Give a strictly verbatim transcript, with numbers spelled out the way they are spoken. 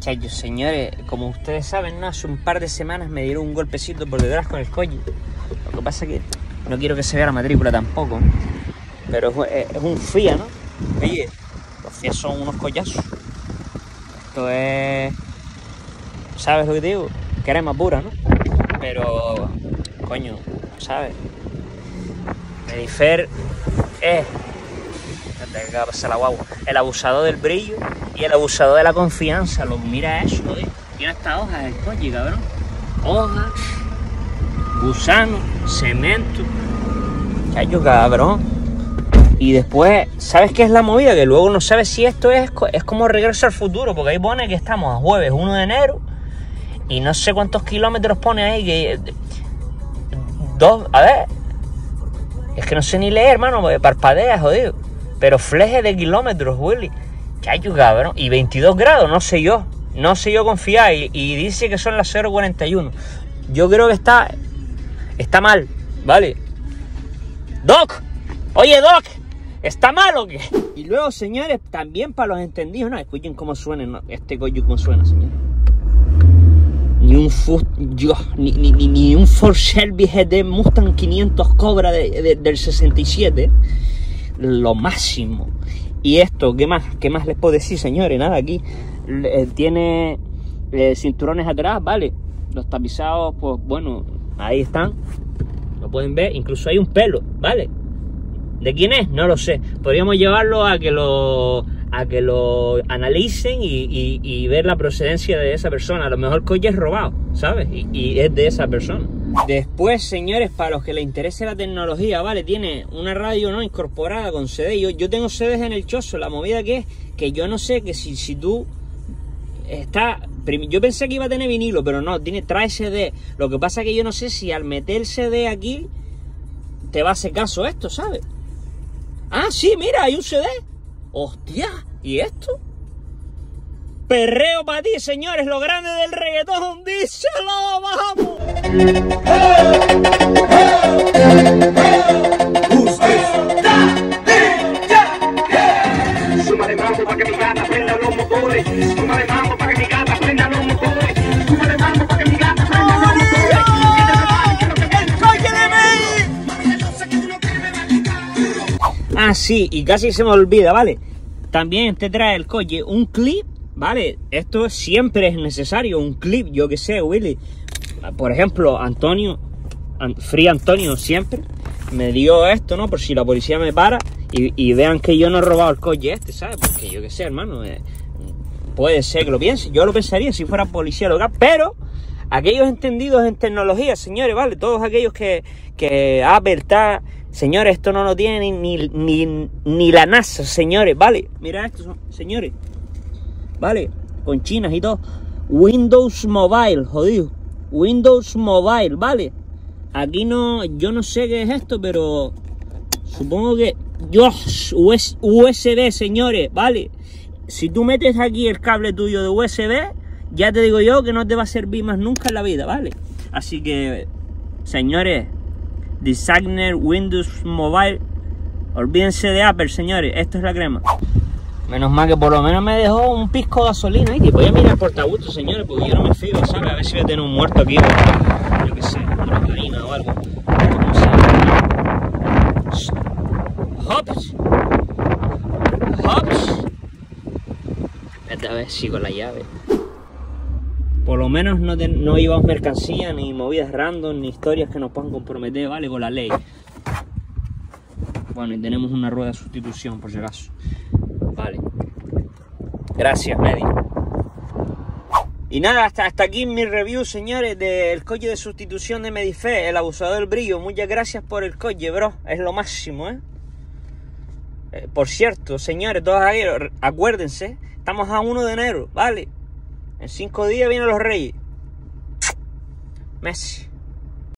Chayos, señores, como ustedes saben, ¿no? Hace un par de semanas me dieron un golpecito por detrás con el coche. Lo que pasa es que no quiero que se vea la matrícula tampoco, ¿no? Pero es, es un F I A, ¿no? Oye, los F I A son unos collazos. Esto es... ¿Sabes lo que te digo? Crema pura, ¿no? Pero... Coño, ¿sabes? Medifer es... Te acaba de pasar la guagua. El abusador del brillo y el abusador de la confianza. Lo, mira eso, joder. Tiene estas hojas el coche, cabrón. Hojas, gusano, cemento. Chayo, cabrón. Y después, ¿sabes qué es la movida? Que luego no sabes si esto es, es como Regreso al Futuro, porque ahí pone que estamos a jueves uno de enero y no sé cuántos kilómetros pone ahí. Que dos, a ver, es que no sé ni leer, hermano, parpadea, jodido. Pero fleje de kilómetros, Willy. Chayo, cabrón. Y veintidós grados, no sé yo. No sé yo confiar. Y, y dice que son las cero cuarenta y uno. Yo creo que está... Está mal, ¿vale? ¡Doc! Oye, Doc. ¿Está mal o qué? Y luego, señores, también para los entendidos, no, escuchen cómo suena, ¿no? Este coño cómo suena, señores. Ni un Ford, yo, ni, ni, ni, ni un Ford Shelby G T Mustang quinientos Cobra de, de, del sesenta y siete. Lo máximo. Y esto, ¿qué más? ¿Qué más les puedo decir, señores? Nada, aquí eh, tiene eh, cinturones atrás, ¿vale? Los tapizados, pues bueno, ahí están. Lo pueden ver, incluso hay un pelo, ¿vale? ¿De quién es? No lo sé. Podríamos llevarlo a que lo a que lo analicen y, y, y ver la procedencia de esa persona. A lo mejor el coche es robado, ¿sabes? Y, y es de esa persona. Después, señores, para los que les interese la tecnología, ¿vale? Tiene una radio, ¿no? Incorporada con C D. Yo, yo tengo C Ds en el chozo. La movida que es que yo no sé que si, si tú está... Yo pensé que iba a tener vinilo, pero no, tiene, trae C D. Lo que pasa es que yo no sé si al meter el C D aquí te va a hacer caso esto, ¿sabes? Ah, sí, mira, hay un C D. Hostia, ¿y esto? Perreo para ti, señores, lo grande del reggaetón. Díselo, vamos. Súmale mambo para que mi gata prenda los motores. Súmale mambo para que mi gata prenda los motores. Súmale mambo para que mi gata prenda los motores. ¡El coche de May! Ah, sí, y casi se me olvida, ¿vale? También te trae el coche un clip, ¿vale? Esto siempre es necesario, un clip, yo que sé, Willy. Por ejemplo, Antonio, Free Antonio siempre me dio esto, ¿no? Por si la policía me para y, y vean que yo no he robado el coche este, ¿sabes? Porque yo que sé, hermano, eh, puede ser que lo piense. Yo lo pensaría si fuera policía local, pero aquellos entendidos en tecnología, señores, ¿vale? Todos aquellos que, que Apple está... Señores, esto no lo tiene ni, ni, ni, ni la NASA, señores, ¿vale? Mira esto, señores, ¿vale? Con chinas y todo. Windows Mobile, jodido. Windows Mobile, ¿vale? Aquí no, yo no sé qué es esto, pero supongo que... Dios, U S B, señores, ¿vale? Si tú metes aquí el cable tuyo de U S B, ya te digo yo que no te va a servir más nunca en la vida, ¿vale? Así que, señores... Designer Windows Mobile. Olvídense de Apple, señores. Esto es la crema. Menos mal que por lo menos me dejó un pisco de gasolina. Y voy a mirar el portagusto, señores, porque yo no me fío, ¿sabes? A ver si voy a tener un muerto aquí. Yo qué sé, una marina o algo. ¿Cómo se llama? Hops. Hops. Vete a ver si con la llave. Por lo menos no, te, no llevamos mercancía, ni movidas random, ni historias que nos puedan comprometer, ¿vale? Con la ley. Bueno, y tenemos una rueda de sustitución, por si acaso. Vale. Gracias, Medi. Y nada, hasta, hasta aquí mi review, señores, del coche de sustitución de Medifer, el abusador del brillo. Muchas gracias por el coche, bro. Es lo máximo, ¿eh? eh por cierto, señores, todos ahí, acuérdense, estamos a uno de enero, ¿vale? En cinco días vienen los Reyes. Messi.